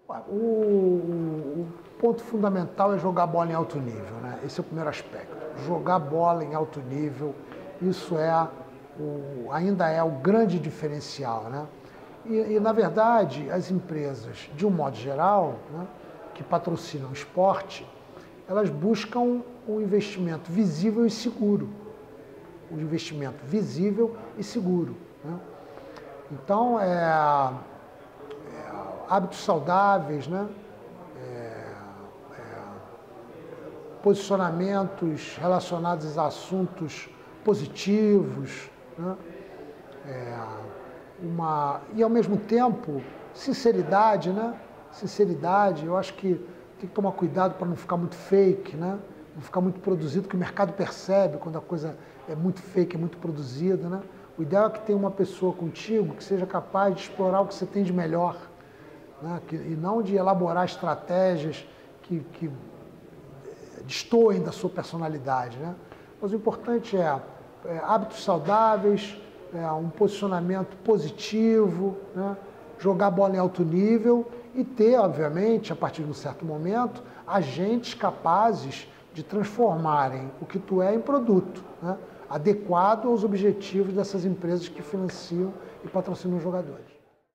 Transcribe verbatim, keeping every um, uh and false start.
O, o ponto fundamental é jogar bola em alto nível, né? Esse é o primeiro aspecto. Jogar bola em alto nível, isso é o, ainda é o grande diferencial, né? E, e, na verdade, as empresas, de um modo geral, né, que patrocinam esporte, elas buscam um investimento visível e seguro. Um investimento visível e seguro, né? Então, é, é, hábitos saudáveis, né? É, é, posicionamentos relacionados a assuntos positivos, né? É, uma, e, ao mesmo tempo, sinceridade, né? Sinceridade, eu acho que tem que tomar cuidado para não ficar muito fake, né? Não ficar muito produzido, que o mercado percebe quando a coisa é muito fake, é muito produzida, né? O ideal é que tenha uma pessoa contigo que seja capaz de explorar o que você tem de melhor, né? Que, e não de elaborar estratégias que, que destoem da sua personalidade, né? Mas o importante é, é hábitos saudáveis, é, um posicionamento positivo, né? Jogar bola em alto nível e ter, obviamente, a partir de um certo momento, agentes capazes de transformarem o que tu é em produto, né? Adequado aos objetivos dessas empresas que financiam e patrocinam os jogadores.